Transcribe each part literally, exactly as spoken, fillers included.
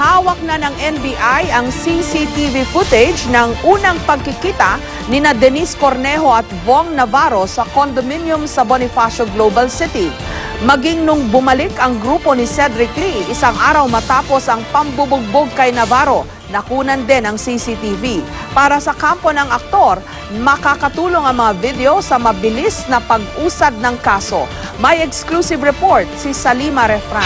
hawak na ng N B I ang C C T V footage ng unang pagkikita ni na Denise Cornejo at Vong Navarro sa condominium sa Bonifacio Global City. Maging nung bumalik ang grupo ni Cedric Lee isang araw matapos ang pambubugbog kay Navarro, nakunan din ang C C T V. Para sa kampo ng aktor, makakatulong ang mga video sa mabilis na pag-usad ng kaso. May exclusive report si Salima Refran.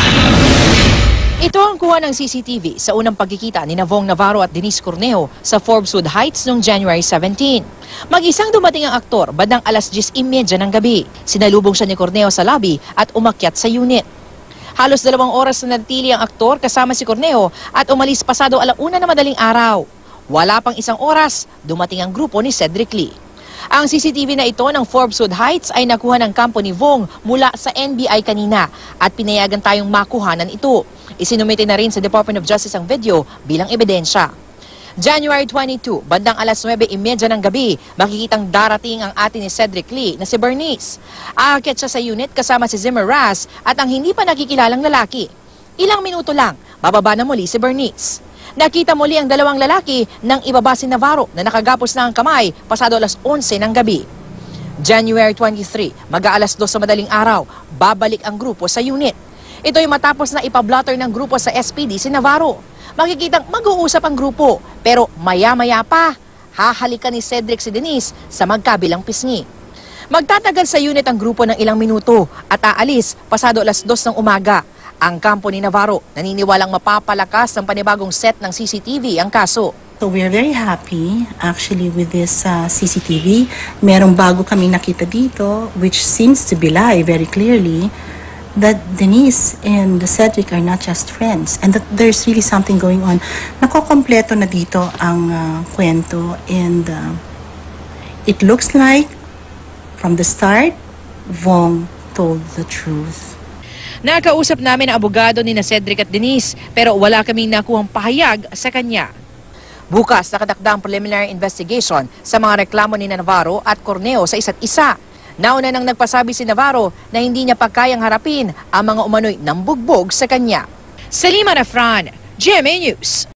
Ito ang kuha ng C C T V sa unang pagkikita ni Vong Navarro at Denise Cornejo sa Forbeswood Heights noong January seventeen. Mag-isang dumating ang aktor bandang alas diyes trenta ng gabi. Sinalubong siya ni Cornejo sa lobby at umakyat sa unit. Halos dalawang oras na natili ang aktor kasama si Cornejo at umalis pasado alauna na madaling araw. Wala pang isang oras, dumating ang grupo ni Cedric Lee. Ang C C T V na ito ng Forbeswood Heights ay nakuha ng kampo ni Vong mula sa N B I kanina at pinayagan tayong makuhanan ito. Isinumite na rin sa Department of Justice ang video bilang ebidensya. January twenty-second, bandang alas nuwebe trenta ng gabi, makikitang darating ang ate ni Cedric Lee na si Bernice. Aakyat siya sa unit kasama si Zimmer Ras at ang hindi pa nakikilalang lalaki. Ilang minuto lang, bababa na muli si Bernice. Nakita muli ang dalawang lalaki nang ibaba si Navarro na nakagapos na ang kamay pasado alas onse ng gabi. January twenty-third, mag-aalas dos sa madaling araw, babalik ang grupo sa unit. Ito'y matapos na ipablotter ng grupo sa S P D si Navarro. Makikitang mag-uusap ang grupo, pero maya-maya pa, hahalikan ni Cedric si Denise sa magkabilang pisngi. Magtatagal sa unit ang grupo ng ilang minuto at aalis pasado alas dos ng umaga. Ang kampo ni Navarro naniniwalang mapapalakas ng panibagong set ng C C T V ang kaso. So we are very happy actually with this uh, C C T V. Merong bago kaming nakita dito which seems to belie very clearly that Denise and Cedric are not just friends and that there's really something going on. Nakokompleto na dito ang uh, kwento and uh, it looks like from the start, Vong told the truth. Nakausap namin ang abogado ni na Cedric at Denise pero wala kaming nakuhang pahayag sa kanya. Bukas nakatakda ang preliminary investigation sa mga reklamo ni Navarro at Cornejo sa isa't isa. Nauna nang nagpasabi si Navarro na hindi niya pa kayang harapin ang mga umano'y nambugbog sa kanya. Salima Refran, G M A News.